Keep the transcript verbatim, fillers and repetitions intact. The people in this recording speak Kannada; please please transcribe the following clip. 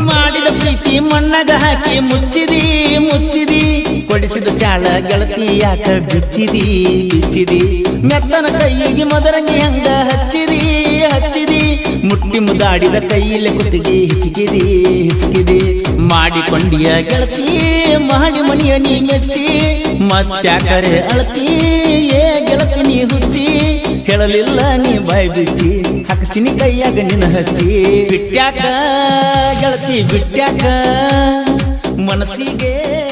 ಮಾಡಿದ ಪ್ರೀತಿ ಮಣ್ಣಗ ಹಾಕಿ ಮುಚ್ಚಿದಿ ಮುಚ್ಚಿದಿ ಕೊಡಿಸಿದ ಚಾಳ ಗೆಳತಿ ಯಾಕ ಬಿಚ್ಚಿದಿ ಬಿಚ್ಚಿದಿ ಮೆತ್ತನ ಕೈಯಿಗೆ ಮದರಂಗಿ ಹಂಗ ಹಚ್ಚಿದಿ ಹಚ್ಚಿದಿ ಮುಟ್ಟಿ ಮುದಾಡಿದ ಕೈಯಲ್ಲಿ ಕುತ್ತಿಗೆ ಹಿಚ್ಕಿದಿ ಹಿಚ್ಕಿದಿ ಮಾಡಿಕೊಂಡಿಯ ಗೆಳತಿ ಮಾಡಿ ಮಣಿಯ ನೀ ಮೆಚ್ಚಿ ಮತ್ತ್ಯಾಕರೆ ಅಳತಿ ಏ ಗೆಳತಿ ನೀ ಹುಚ್ಚಿ ಹೇಳಲಿಲ್ಲ ನೀ ಬಾಯ್ ಬಿಚ್ಚಿ ಹಕಸಿನಿ ಕೈಯಾಗ ನಿನ್ನ ಹಚ್ಚಿ ಬಿಟ್ಟ್ಯಾಕ ಗೆಳತಿ ಬಿಟ್ಟ್ಯಾಕ ಮನಸ್ಸಿಗೆ